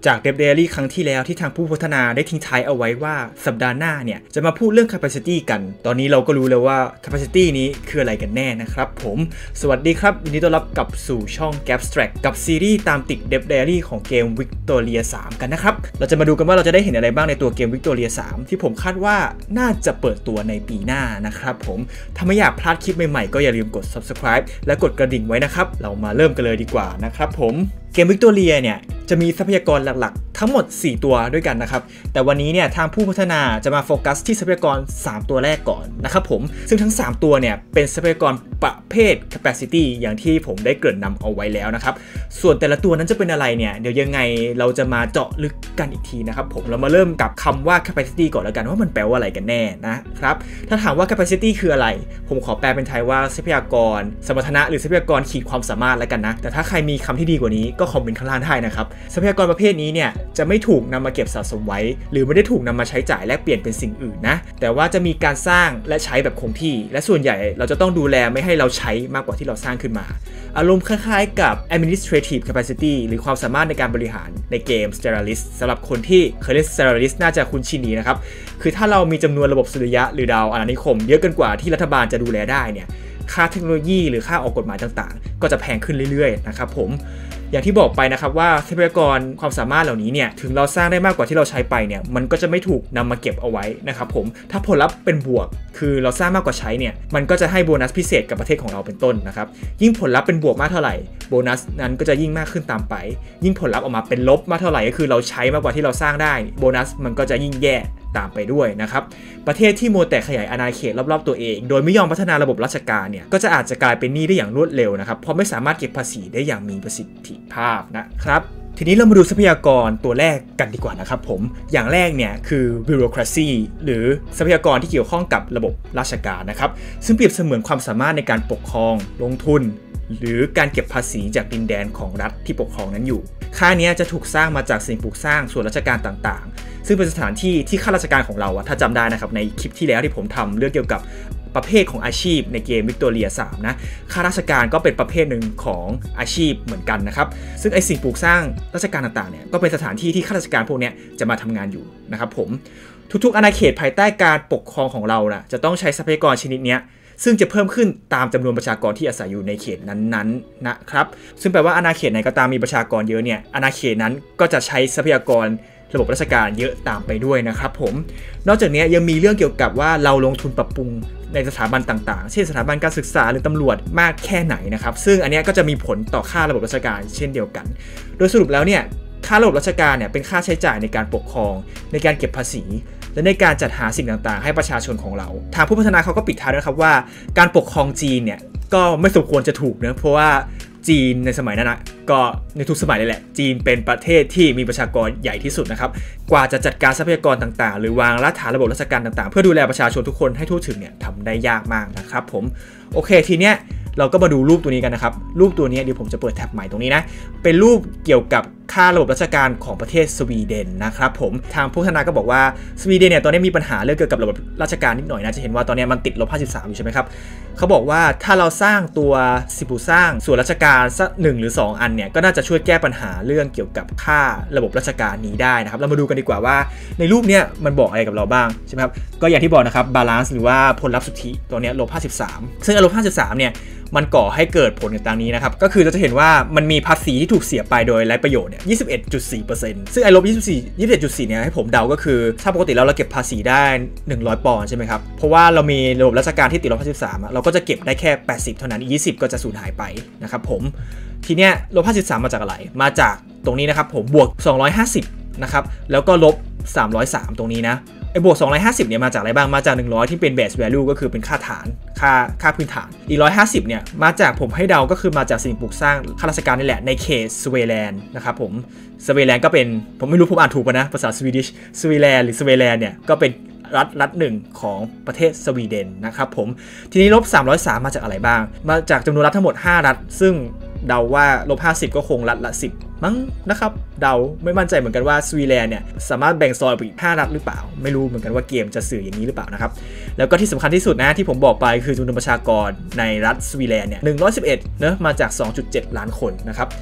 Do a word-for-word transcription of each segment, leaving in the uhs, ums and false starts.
จาก Dev Diary ครั้งที่แล้วที่ทางผู้พัฒนาได้ทิ้งท้ายเอาไว้ว่าสัปดาห์หน้าเนี่ยจะมาพูดเรื่อง capacity กันตอนนี้เราก็รู้แล้วว่า capacity นี้คืออะไรกันแน่นะครับผมสวัสดีครับยินดีต้อนรับกลับสู่ช่อง Gabstract กับซีรีส์ตามติด Dev Diary ของเกม Victoria สาม กันนะครับเราจะมาดูกันว่าเราจะได้เห็นอะไรบ้างในตัวเกม Victoria สาม ที่ผมคาดว่าน่าจะเปิดตัวในปีหน้านะครับผมถ้าไม่อยากพลาดคลิปใหม่ๆก็อย่าลืมกด Subscribe และกดกระดิ่งไว้นะครับเรามาเริ่มกันเลยดีกว่านะครับผมเกม Victoria เนี่ยจะมีทรัพยากรหลักๆทั้งหมดสี่ตัวด้วยกันนะครับแต่วันนี้เนี่ยทางผู้พัฒนาจะมาโฟกัสที่ทรัพยากรสามตัวแรกก่อนนะครับผมซึ่งทั้งสามตัวเนี่ยเป็นทรัพยากรประเภท capacity อย่างที่ผมได้เกริ่นนำเอาไว้แล้วนะครับส่วนแต่ละตัวนั้นจะเป็นอะไรเนี่ยเดี๋ยวยังไงเราจะมาเจาะลึกกันอีกทีนะครับผมเรามาเริ่มกับคำว่า capacity ก่อนแล้วกันว่ามันแปลว่าอะไรกันแน่นะครับถ้าถามว่า capacity คืออะไรผมขอแปลเป็นไทยว่าทรัพยากรสมรรถนะหรือทรัพยากรขีดความสามารถแล้วกันนะแต่ถ้าใครมีคำที่ดีกว่านี้ก็คอมเมนต์ข้างล่างได้นะครับทรัพยากรประเภทนี้เนี่ยจะไม่ถูกนำมาเก็บสะสมไว้หรือไม่ได้ถูกนำมาใช้จ่ายแลกเปลี่ยนเป็นสิ่งอื่นนะแต่ว่าจะมีการสร้างและใช้แบบคงที่และส่วนใหญ่เราจะต้องดูแลไม่ให้เราใช้มากกว่าที่เราสร้างขึ้นมาอารมณ์คล้ายๆกับ administrative capacity หรือความสามารถในการบริหารในเกม Stellaris สำหรับคนที่เคยเล่น Stellaris น่าจะคุ้นชินดีนะครับคือถ้าเรามีจำนวนระบบสุริยะหรือดาวอาณานิคมเยอะเกินกว่าที่รัฐบาลจะดูแลได้เนี่ยค่าเทคโนโลยีหรือค่าออกกฎหมายต่างๆก็จะแพงขึ้นเรื่อยๆนะครับผมอย่างที่บอกไปนะครับว่าทรัพยากรความสามารถเหล่านี้เนี่ยถึงเราสร้างได้มากกว่าที่เราใช้ไปเนี่ยมันก็จะไม่ถูกนำมาเก็บเอาไว้นะครับผมถ้าผลลัพธ์เป็นบวกคือเราสร้างมากกว่าใช้เนี่ยมันก็จะให้โบนัสพิเศษกับประเทศของเราเป็นต้นนะครับยิ่งผลลัพธ์เป็นบวกมากเท่าไหร่โบนัสนั้นก็จะยิ่งมากขึ้นตามไปยิ่งผลลัพธ์ออกมาเป็นลบมากเท่าไหร่ก็คือเราใช้มากกว่าที่เราสร้างได้โบนัสมันก็จะยิ่งแย่ตามไปด้วยนะครับประเทศที่มัวแต่ขยายอาณาเขตรอบๆตัวเองโดยไม่ยอมพัฒนาระบบราชการเนี่ยก็จะอาจจะกลายเป็นหนี้ได้อย่างรวดเร็วนะครับเพราะไม่สามารถเก็บภาษีได้อย่างมีประสิทธิภาพนะครับทีนี้เรามาดูทรัพยากรตัวแรกกันดีกว่านะครับผมอย่างแรกเนี่ยคือ bureaucracy หรือทรัพยากรที่เกี่ยวข้องกับระบบราชการนะครับซึ่งเปรียบเสมือนความสามารถในการปกครองลงทุนหรือการเก็บภาษีจากดินแดนของรัฐที่ปกครองนั้นอยู่ค่านี้จะถูกสร้างมาจากสิ่งปลูกสร้างส่วนราชการต่างๆซึ่งเป็นสถานที่ที่ข้าราชการของเราอะถ้าจำได้นะครับในคลิปที่แล้วที่ผมทำเรื่องเกี่ยวกับประเภทของอาชีพในเกม Victoria สามนะข้าราชการก็เป็นประเภทหนึ่งของอาชีพเหมือนกันนะครับซึ่งไอสิ่งปลูกสร้างราชการต่างๆเนี่ยก็เป็นสถานที่ที่ข้าราชการพวกนี้จะมาทำงานอยู่นะครับผมทุกๆอาณาเขตภายใต้การปกครองของเรานะจะต้องใช้ทรัพยากรชนิดนี้ซึ่งจะเพิ่มขึ้นตามจำนวนประชากรที่อาศัยอยู่ในเขตนั้นๆนะครับซึ่งแปลว่าอาณาเขตไหนก็ตามมีประชากรเยอะเนี่ยอาณาเขตนั้นก็จะใช้ทรัพยากรระบบราชการเยอะตามไปด้วยนะครับผมนอกจากนี้ยังมีเรื่องเกี่ยวกับว่าเราลงทุนปรับปรุงในสถาบันต่างๆเช่นสถาบันการศึกษาหรือตำรวจมากแค่ไหนนะครับซึ่งอันนี้ก็จะมีผลต่อค่าระบบราชการเช่นเดียวกันโดยสรุปแล้วเนี่ยค่าระบบราชการเนี่ยเป็นค่าใช้จ่ายในการปกครองในการเก็บภาษีและในการจัดหาสิ่งต่างๆให้ประชาชนของเราทางผู้พัฒนาเขาก็ปิดท้ายด้วยครับว่าการปกครองจีนเนี่ยก็ไม่สมควรจะถูกนะเพราะว่าจีนในสมัยนั้นนะก็ในทุกสมัยเลยแหละจีนเป็นประเทศที่มีประชากรใหญ่ที่สุดนะครับกว่าจะจัดการทรัพยากรต่างๆหรือวางรากฐานระบบราชการต่างๆเพื่อดูแลประชาชนทุกคนให้ทั่วถึงเนี่ยทำได้ยากมากนะครับผมโอเคทีเนี้ยเราก็มาดูรูปตัวนี้กันนะครับรูปตัวนี้เดี๋ยวผมจะเปิดแท็บใหม่ตรงนี้นะเป็นรูปเกี่ยวกับค่าระบบราชการของประเทศสวีเดนนะครับผมทางผู้พัฒนาก็บอกว่าสวีเดนเนี่ยตอนนี้มีปัญหาเรื่องเกี่ยวกับระบบราชการนิดหน่อยนะจะเห็นว่าตอนนี้มันติดลบห้าสิบสามอยู่ใช่ไหมครับเขาบอกว่าถ้าเราสร้างตัวสิบปลูกสร้างส่วนราชการสักหนึ่งหรือสองอันเนี่ยก็น่าจะช่วยแก้ปัญหาเรื่องเกี่ยวกับค่าระบบราชการนี้ได้นะครับเรามาดูกันดีกว่าว่าในรูปเนี้ยมันบอกอะไรกับเราบ้างใช่ไหมครับก็อย่างที่บอกนะครับบาลานซ์หรือว่าผลลัพธ์สุทธิตัวนี้ลบห้าสิบสามซึ่งลบห้าสิบสามเนี่ยมันก่อให้เกิดผลต่างนี้นะครับก็คือเราจะเห็นว่ามันมีภาษีที่ถูกเสียไปโดยไร้ประโยชน์เนี่ย ยี่สิบเอ็ดจุดสี่เปอร์เซ็นต์ ซึ่งไอ้ลบยี่สิบสี่ ยี่สิบเอ็ดจุดสี่ เนี่ยให้ผมเดาก็คือถ้าปกติแล้วเราเก็บภาษีได้หนึ่งร้อยปอนด์ใช่ไหมครับเพราะว่าเรามีระบบราชการที่ติดลบห้าสิบสามเราก็จะเก็บได้แค่แปดสิบเท่านั้นอีกยี่สิบก็จะสูญหายไปนะครับผมทีเนี้ยลบห้าสิบสามมาจากอะไรมาจากตรงนี้นะครับผมบวกสองร้อยห้าสิบนะครับแล้วก็ลบสามร้อยสามตรงนี้นะไอ้บวกสองร้อยห้าสิบเนี่ยมาจากอะไรบ้างมาจากหนึ่งร้อยที่เป็น base value ก็คือเป็นค่าฐานค่าค่าพื้นฐานอีกหนึ่งร้อยห้าสิบเนี่ยมาจากผมให้เดาก็คือมาจากสิ่งปลูกสร้างข้าราชการนี่แหละในเขตสวีแลนด์นะครับผมสวีแลนด์ก็เป็นผมไม่รู้ผมอ่านถูกป่ะนะภาษาสวีดิชสวีแลนด์หรือสวีแลนด์เนี่ยก็เป็นรัฐรัฐหนึ่งของประเทศสวีเดนนะครับผมทีนี้ลบสามร้อยสามมาจากอะไรบ้างมาจากจำนวนรัฐทั้งหมดห้ารัฐซึ่งเดาว่าลบห้าสิบก็คงรัฐละสิบมั้งนะครับเดาไม่มั่นใจเหมือนกันว่าสวีแลนด์เนี่ยสามารถแบ่งซอยไปอีกห้ารัฐหรือเปล่าไม่รู้เหมือนกันว่าเกมจะสื่ออย่างนี้หรือเปล่านะครับแล้วก็ที่สำคัญที่สุดนะที่ผมบอกไปคือจำนวนประชากรในรัฐสวีแลนด์เนี่ยหนึ่งร้อยสิบเอ็ดเนอะมาจาก สองจุดเจ็ด ล้านคนนะครับ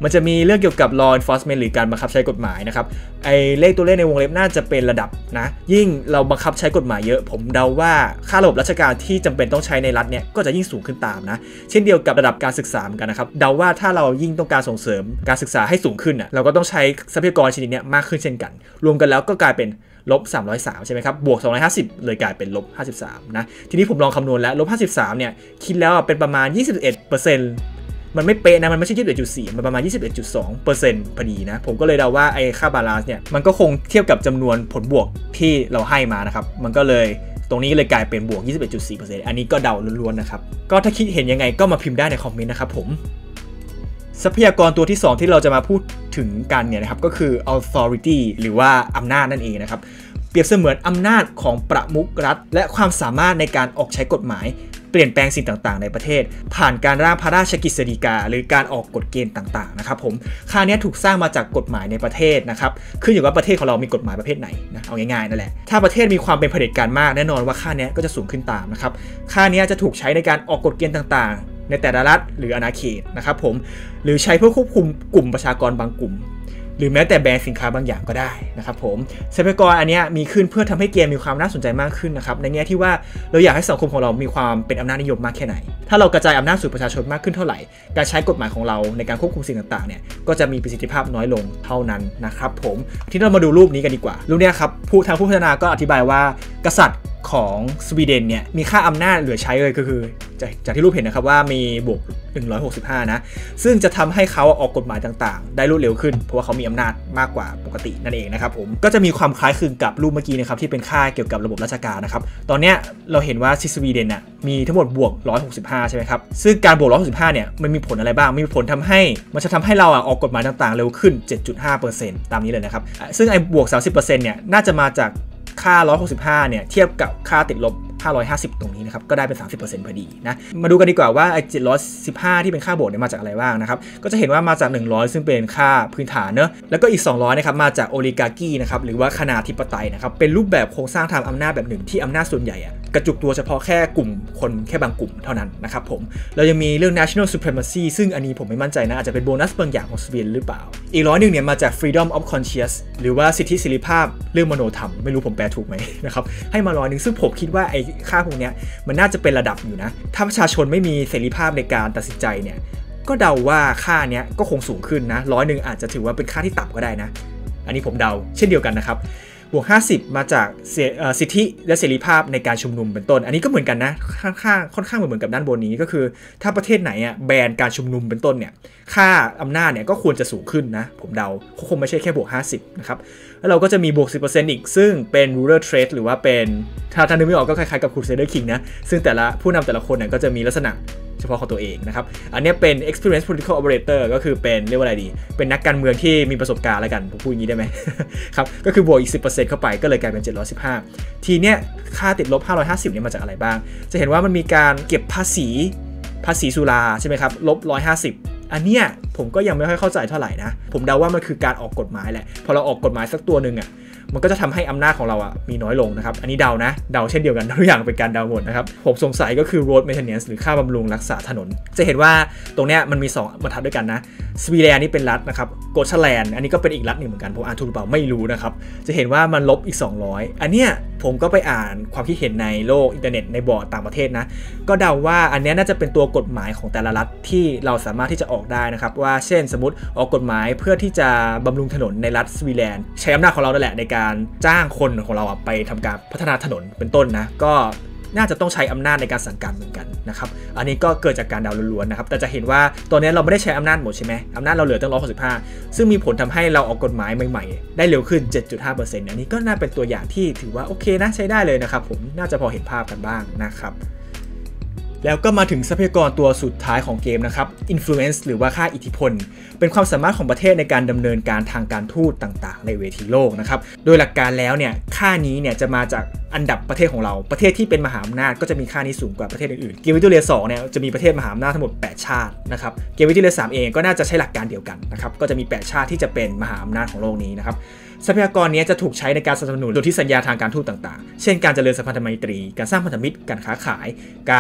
มันจะมีเรื่องเกี่ยวกับ law enforcement หรือการบังคับใช้กฎหมายนะครับไอ้เลขตัวเลขในวงเล็บน่าจะเป็นระดับนะยิ่งเราบังคับใช้กฎหมายเยอะผมเดาว่าค่าระบบราชการที่จำเป็นต้องใช้ในรัฐเนี่ยก็จะยิ่งสูงขึ้นตามนะเช่นเดียวกับระดับการศึกษาเหมือนกันนะครับเดาว่าถ้าเรายิ่งต้องการส่งเสริมการศึกษาให้สูงขึ้นอ่ะเราก็ต้องใช้ทรัพยากรชนิดนี้มากขึ้นเช่นกันรวมกันแล้วก็กลายเป็นลบสามร้อยสามใช่ไหมครับบวกสองร้อยห้าสิบเลยกลายเป็นลบห้าสิบสามนะทีนี้ผมลองคำนวณแล้วลบห้าสิบสามเนี่ยคิดแล้วเป็นประมาณ ยี่สิบเอ็ดเปอร์เซ็นต์ มันไม่เป๊ะนะมันไม่ใช่ ยี่สิบเอ็ดจุดสี่ มันประมาณ ยี่สิบเอ็ดจุดสองเปอร์เซ็นต์ พอดีนะผมก็เลยเดาว่าไอ้ค่าบาลานซ์เนี่ยมันก็คงเทียบกับจำนวนผลบวกที่เราให้มานะครับมันก็เลยตรงนี้เลยกลายเป็นบวก ยี่สิบเอ็ดจุดสี่เปอร์เซ็นต์ อันนี้ก็เดาล้วนๆนะครับก็ถ้าคิดเห็นยังไงก็มาพิมพ์ได้ในคอมเมนต์นะครับผมทรัพยากรตัวที่สองที่เราจะมาพูดถึงกันเนี่ยนะครับก็คือ authority หรือว่าอำนาจนั่นเองนะครับเปรียบเสมือนอำนาจของประมุขรัฐและความสามารถในการออกใช้กฎหมายเปลี่ยนแปลงสิ่งต่างๆในประเทศผ่านการร่างพระราชกฤษฎีกาหรือการออกกฎเกณฑ์ต่างๆนะครับผมค่านี้ถูกสร้างมาจากกฎหมายในประเทศนะครับขึ้นอยู่ว่าประเทศของเรามีกฎหมายประเภทไหนนะเอาง่ายๆนั่นแหละถ้าประเทศมีความเป็นเผด็จการมากแน่นอนว่าค่านี้ก็จะสูงขึ้นตามนะครับค่านี้จะถูกใช้ในการออกกฎเกณฑ์ต่างๆในแต่ละรัฐหรืออาณาเขตนะครับผมหรือใช้เพื่อควบคุมกลุ่มประชากรบางกลุ่มหรือแม้แต่แบรนด์สินค้าบางอย่างก็ได้นะครับผมทรัพยากรอันนี้มีขึ้นเพื่อทำให้เกมมีความน่าสนใจมากขึ้นนะครับในแง่ที่ว่าเราอยากให้สังคมของเรามีความเป็นอำนาจนิยมมากแค่ไหนถ้าเรากระจายอำนาจสู่ประชาชนมากขึ้นเท่าไหร่การใช้กฎหมายของเราในการควบคุมสิ่งต่างๆเนี่ยก็จะมีประสิทธิภาพน้อยลงเท่านั้นนะครับผมที่เรามาดูรูปนี้กันดีกว่ารูปนี้ครับผู้ทางผู้พัฒนาก็อธิบายว่ากษัตริย์ของสวีเดนเนี่ยมีค่าอำนาจเหลือใช้เลยก็คือจากที่รูปเห็นนะครับว่ามีบวกหนึ่งร้อยหกสิบห้านะซึ่งจะทำให้เขาออกกฎหมายต่างๆได้รวดเร็วขึ้นเพราะว่าเขามีอำนาจมากกว่าปกตินั่นเองนะครับผมก็จะมีความคล้ายคลึงกับรูปเมื่อกี้นะครับที่เป็นค่าเกี่ยวกับระบบราชการนะครับตอนนี้เราเห็นว่าที่สวีเดนน่ะมีทั้งหมดบวกหนึ่งร้อยหกสิบห้าใช่ไหมครับซึ่งการบวกหนึ่งร้อยหกสิบห้าเนี่ยมันมีผลอะไรบ้างมีผลทำให้มันจะทำให้เราออกกฎหมายต่างๆเร็วขึ้น เจ็ดจุดห้าเปอร์เซ็นต์ ตามนี้เลยนะครับซึ่งไอ้บวก สามสิบเปอร์เซ็นต์ เนี่ยน่าจะมาจากค่าหนึ่งร้อยหกสิบห้าเนี่ยเทียบกับค่าติดลบห้าร้อยห้าสิบตรงนี้นะครับก็ได้เป็น สามสิบเปอร์เซ็นต์ พอดีนะมาดูกันดีกว่าว่าไอ้เจ็ดร้อยสิบห้าที่เป็นค่าบวกเนี่ยมาจากอะไรบ้างนะครับก็จะเห็นว่ามาจากหนึ่งร้อยซึ่งเป็นค่าพื้นฐานเนอะแล้วก็อีกสองร้อยนะครับมาจากโอลิกากีนะครับหรือว่าคณาธิปไตยนะครับเป็นรูปแบบโครงสร้างทางอำนาจแบบหนึ่งที่อำนาจส่วนใหญ่อะกระจุกตัวเฉพาะแค่กลุ่มคนแค่บางกลุ่มเท่านั้นนะครับผมเรายังมีเรื่อง national supremacy ซึ่งอันนี้ผมไม่มั่นใจนะอาจจะเป็นโบนัสบางอย่างของสวีเดนหรือเปล่าอีกร้อยหนึ่งเนี่ยมาจาก freedom of conscience หรือว่าสิทธิเสรีภาพเรื่องมโนธรรมไม่รู้ผมแปลถูกไหมนะครับให้มาร้อยหนึ่งซึ่งผมคิดว่าไอ้ค่าพวกนี้มันน่าจะเป็นระดับอยู่นะถ้าประชาชนไม่มีเสรีภาพในการตัดสินใจเนี่ยก็เดาว่าค่านี้ก็คงสูงขึ้นนะร้อยหนึ่งอาจจะถือว่าเป็นค่าที่ต่ำก็ได้นะอันนี้ผมเดาเช่นเดียวกันนะครับบวกห้าสิบมาจากสิทธิและเสรีภาพในการชุมนุมเป็นต้นอันนี้ก็เหมือนกันนะค่อนข้างค่อนข้างเหมือนกับด้านบนนี้ก็คือถ้าประเทศไหนอ่ะแบนการชุมนุมเป็นต้นเนี่ยค่าอำนาจเนี่ยก็ควรจะสูงขึ้นนะผมเดาคงไม่ใช่แค่บวกห้าสิบนะครับแล้วเราก็จะมีบวก สิบเปอร์เซ็นต์ อีกซึ่งเป็น ruler trait หรือว่าเป็นถ้าท่านนึกไม่ออกก็คล้ายๆกับ Crusader King นะซึ่งแต่ละผู้นำแต่ละคนเนี่ยก็จะมีลักษณะเฉพาะของตัวเองนะครับอันนี้เป็น experience political operator ก็คือเป็นเรียกว่าอะไรดีเป็นนักการเมืองที่มีประสบการณ์อะไรกันผมพูดอย่างนี้ได้ไหม ครับก็คือบวกอีก สิบเปอร์เซ็นต์ เข้าไปก็เลยกลายเป็นเจ็ดร้อยสิบห้าทีเนี้ยค่าติดลบห้าร้อยห้าสิบเนี่ยมาจากอะไรบ้างจะเห็นว่ามันมีการเก็บภาษีภาษีสุราใช่ไหมครับลบหนึ่งร้อยห้าสิบอันเนี้ยผมก็ยังไม่ค่อยเข้าใจเท่าไหร่นะผมเดาว่ามันคือการออกกฎหมายแหละพอเราออกกฎหมายสักตัวหนึ่งอ่ะมันก็จะทำให้อำนาจของเราอ่ะมีน้อยลงนะครับอันนี้เดานะเดาเช่นเดียวกันทุกอย่างเป็นการเดาหมดนะครับผมสงสัยก็คือ road maintenance หรือค่าบำรุงรักษาถนนจะเห็นว่าตรงเนี้ยมันมีสองบรรทัดด้วยกันนะสวีเดนนี่เป็นรัฐนะครับโกชแลนด์อันนี้ก็เป็นอีกรัฐหนึ่งเหมือนกันผมอ่านถูกหรือเปล่าไม่รู้นะครับจะเห็นว่ามันลบอีกสองร้อยอันเนี้ยผมก็ไปอ่านความคิดเห็นในโลกอินเทอร์เน็ตในบอร์ดต่างประเทศนะก็เดาว่าอันนี้น่าจะเป็นตัวกฎหมายของแต่ละรัฐที่เราสามารถที่จะออกได้นะครับว่าเช่นสมมติออกกฎหมายเพื่อที่จะบำรุงถนนในรัฐสวีเดนใช้อำนาจของเรานั่นแหละในการจ้างคนของเราไปทำการพัฒนาถนนเป็นต้นนะก็น่าจะต้องใช้อำนาจในการสั่งการเหมือนกันนะครับอันนี้ก็เกิดจากการเดาล้วนๆนะครับแต่จะเห็นว่าตอนนี้เราไม่ได้ใช้อำนาจหมดใช่ไหมอำนาจเราเหลือตั้งหนึ่งร้อยหกสิบห้าซึ่งมีผลทำให้เราออกกฎหมายใหม่ๆได้เร็วขึ้น เจ็ดจุดห้าเปอร์เซ็นต์ อันนี้ก็น่าเป็นตัวอย่างที่ถือว่าโอเคนะใช้ได้เลยนะครับผมน่าจะพอเห็นภาพกันบ้างนะครับแล้วก็มาถึงทรัพยากรตัวสุดท้ายของเกมนะครับ influence หรือว่าค่าอิทธิพลเป็นความสามารถของประเทศในการดำเนินการทางการทูตต่างๆในเวทีโลกนะครับโดยหลักการแล้วเนี่ยค่านี้เนี่ยจะมาจากอันดับประเทศของเราประเทศที่เป็นมหาอำนาจก็จะมีค่านี้สูงกว่าประเทศอื่นๆเกมวิทูเรียสองเนี่ยจะมีประเทศมหาอำนาจทั้งหมดแปดชาตินะครับเกมวิทูเรียสามเองก็น่าจะใช้หลักการเดียวกันนะครับก็จะมีแปดชาติที่จะเป็นมหาอำนาจของโลกนี้นะครับทรัพยากรนี้จะถูกใช้ในการสนับสนุนโดยที่สัญญาทางการทูตต่างๆเช่นการเจริญสัมพันธไมตรีการสร้างพันธมิตรการค้าขายการสร้างเมือง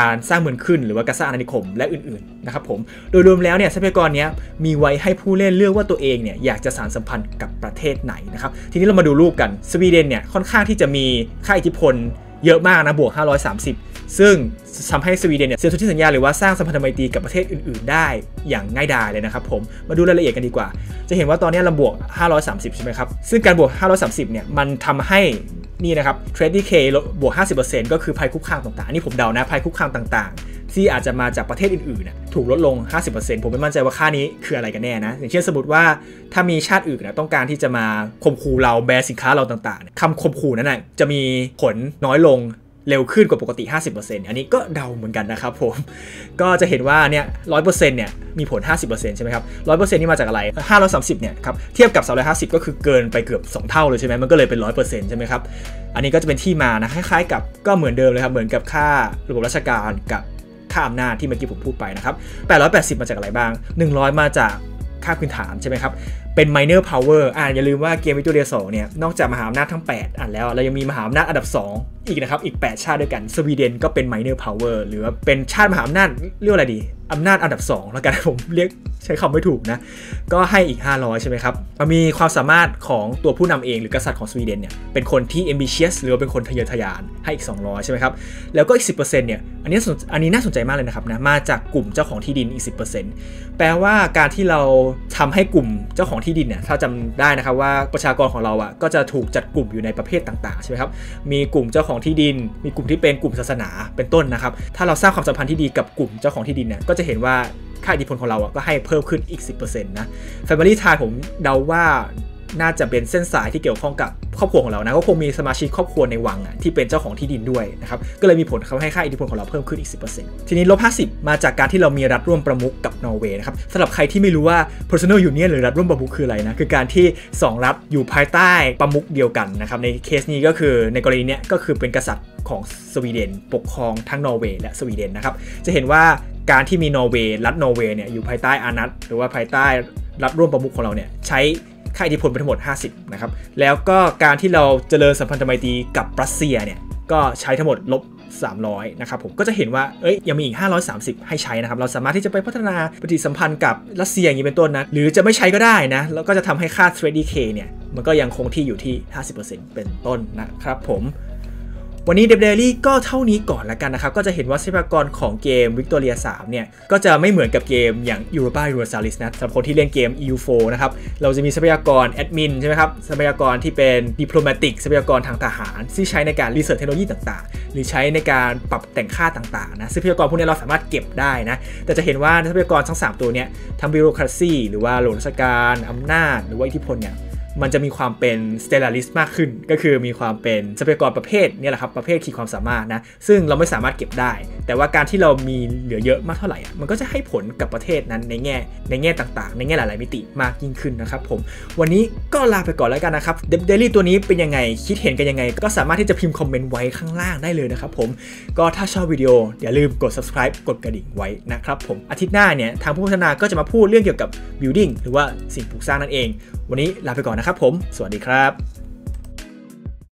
งินขึ้นหรือว่ากษัตริย์อาณานิคมและอื่นๆนะครับผมโดยรวมแล้วเนี่ยทรัพยากรนี้มีไว้ให้ผู้เล่นเลือกว่าตัวเองเนี่ยอยากจะสานสัมพันธ์กับประเทศไหนนะครับทีนี้เรามาดูรูปกันสวีเดนเนี่ยค่อนข้างที่จะมีค่าอิทธิพลเยอะมากนะบวกห้าร้อยสามสิบซึ่งทำให้สวีเดนเนี่ยเซ็นสนธิสัญญาหรือว่าสร้างสัมพันธไมตรีกับประเทศอื่นๆได้อย่างง่ายดายเลยนะครับผมมาดูรายละเอียดกันดีกว่าจะเห็นว่าตอนนี้เราบวกห้าร้อยสามสิบใช่ไหมครับซึ่งการบวกห้าร้อยสามสิบเนี่ยมันทำให้นี่นะครับ Trade Decay บวก ห้าสิบเปอร์เซ็นต์ ก็คือภัยคุกคามต่างๆอันนี้ผมเดานะภัยคุกคามต่างๆที่อาจจะมาจากประเทศอื่นๆถูกลดลง ห้าสิบเปอร์เซ็นต์ ผมไม่มั่นใจว่าค่านี้คืออะไรกันแน่นะอย่างเช่นสมมติว่าถ้ามีชาติอื่นนะต้องการที่จะมาข่มขู่เราแบนสินค้าเราต่างๆคำข่มขู่นั้นนะจะมีผลน้อยลงเร็วขึ้นกว่าปกติ ห้าสิบเปอร์เซ็นต์ อันนี้ก็เดาเหมือนกันนะครับผมก็จะเห็นว่าเนี่ย หนึ่งร้อยเปอร์เซ็นต์ เนี่ยมีผล ห้าสิบเปอร์เซ็นต์ ใช่ไหมครับ หนึ่งร้อยเปอร์เซ็นต์ นี่มาจากอะไรห้าร้อยสามสิบเนี่ยครับเทียบกับสองร้อยห้าสิบก็คือเกินไปเกือบสองเท่าเลยใช่ไหมมันก็เลยเป็น หนึ่งร้อยเปอร์เซ็นต์ ใช่ไหมครับอันนี้ก็จะเป็นที่มานะคล้ายๆกับก็เหมือนเดิมเลยครับเหมือนกับค่าระบบราชการกับค่าอำนาจที่เมื่อกี้ผมพูดไปนะครับแปดร้อยแปดสิบมาจากอะไรบ้างหนึ่งร้อยมาจากค่าพื้นฐานใช่ไหมครับเป็น minor power อ่าอย่าลืมว่าเกมวิกตอเรียสองเนี่ยนอกจากมหาอำนาจทั้งแปดอ่านแล้วเรายังมีมหาอำนาจอันดับสองอีกนะครับอีกแปดชาติด้วยกันสวีเดนก็เป็น minor power หรือว่าเป็นชาติมหาอำนาจเรียกอะไรดีอำนาจอันดับสองแล้วกันผมเรียกใช้คำไม่ถูกนะก็ให้อีกห้าร้อยใช่ไหมครับมันมีความสามารถของตัวผู้นำเองหรือกษัตริย์ของสวีเดนเนี่ยเป็นคนที่ ambitious หรือว่าเป็นคนทะเยอทะยานให้อีกสองร้อยใช่ไหมครับแล้วก็อีก สิบเปอร์เซ็นต์ เนี่ยอันนี้อันนี้น่าสนใจมากเลยนะครับนะมาจากกลุ่มเจ้าของที่ดินอีก สิบเปอร์เซ็นต์ แปลว่าการที่เราทำให้กลุ่มเจ้าของที่ดินเนี่ยถ้าจำได้นะครับว่าประชากรของเราอ่ะก็จะถูกจัดกลุ่มอยู่ในประเภทต่างๆใช่ไหมครับมีกลุ่มเจ้าของที่ดินมีกลุ่มที่เป็นกลุ่มศาสนาเป็นต้นนะครับถ้าเราสร้างความสัมพันธ์ที่ดีกับกลุ่มเจ้าของที่ดินเนี่ยก็จะเห็นว่าค่าอิทธิพลของเราอ่ะก็ให้เพิ่มขึ้นอีก สิบเปอร์เซ็นต์ นะ Family Tie ผมเดาว่าน่าจะเป็นเส้นสายที่เกี่ยวข้องกับครอบครัวของเรานะก็คงมีสมาชิกครอบครัวในวังอ่ะที่เป็นเจ้าของที่ดินด้วยนะครับก็เลยมีผลทำให้ค่าอิทธิพลของเราเพิ่มขึ้นอีก สิบเปอร์เซ็นต์ ทีนี้ลบห้าสิบมาจากการที่เรามีรัฐร่วมประมุขกับนอร์เวย์นะครับสำหรับใครที่ไม่รู้ว่า personal union หรือรัฐร่วมประมุขคืออะไรนะคือการที่สองรัฐอยู่ภายใต้ประมุขเดียวกันนะครับในเคสนี้ก็คือในกรณีนี้ก็คือเป็นกษัตริย์ของสวีเดนปกครองทั้งนอร์เวย์และสวีเดนนะครับจะเห็นว่าการที่มีนอร์เวย์รัฐนอร์เวย์เนี่ยอยู่ภายใต้อานัตหรือว่าภายใต้รัฐร่วมประมุขของเราเนี่ยใช้ค่าอิทธิพลไปทั้งหมดห้าสิบนะครับแล้วก็การที่เราเจริญสัมพันธไมตรีกับรัสเซียเนี่ยก็ใช้ทั้งหมดลบสามร้อยนะครับผมก็จะเห็นว่าเอ้ยยังมีอีกห้าร้อยสามสิบให้ใช้นะครับเราสามารถที่จะไปพัฒนาปฏิสัมพันธ์กับรัสเซียอย่างนี้เป็นต้นนะหรือจะไม่ใช้ก็ได้นะแล้วก็จะทำให้ค่า Trade Decay เนี่ยมันก็ยังคงที่อยู่ที่ ห้าสิบเปอร์เซ็นต์ เป็นต้นนะครับผมวันนี้ Dev Diary ก็เท่านี้ก่อนแล้วกันนะครับก็จะเห็นว่าทรัพยากรของเกม Victoria สามเนี่ยก็จะไม่เหมือนกับเกมอย่าง Europa Universalis นะสำหรับคนที่เล่นเกม อี ยู โฟร์ นะครับเราจะมีทรัพยากรแอดมินใช่ไหมครับทรัพยากรที่เป็น Diplomatic ทรัพยากรทางทหารที่ใช้ในการ Research เทคโนโลยีต่างๆหรือใช้ในการปรับแต่งค่าต่างๆนะทรัพยากรพวกนี้เราสามารถเก็บได้นะแต่จะเห็นว่าทรัพยากรทั้งสามตัวเนี้ยทั้ง Bureaucracy หรือว่าหลวงราชการอำนาจหรือว่าอิทธิพลเนี่ยมันจะมีความเป็น stellarist มากขึ้นก็คือมีความเป็นทรัพยากรประเภทนี่แหละครับประเภทขีดความสามารถนะซึ่งเราไม่สามารถเก็บได้แต่ว่าการที่เรามีเหลือเยอะมากเท่าไหร่มันก็จะให้ผลกับประเทศนั้นในแง่ในแง่ต่างๆในแง่หลายๆมิติมากยิ่งขึ้นนะครับผมวันนี้ก็ลาไปก่อนแล้วกันนะครับ Dev Diary ตัวนี้เป็นยังไงคิดเห็นกันยังไงก็สามารถที่จะพิมพ์คอมเมนต์ไว้ข้างล่างได้เลยนะครับผมก็ถ้าชอบวิดีโออย่าลืมกด subscribe กดกระดิ่งไว้นะครับผมอาทิตย์หน้าเนี่ยทางผู้พัฒนาก็จะมาพูดเรื่องเกี่ยวกับ building หรือว่าสิ่งปลูกสร้างนั่นเองวันนี้ลาไปก่อนนะครับผมสวัสดีครับ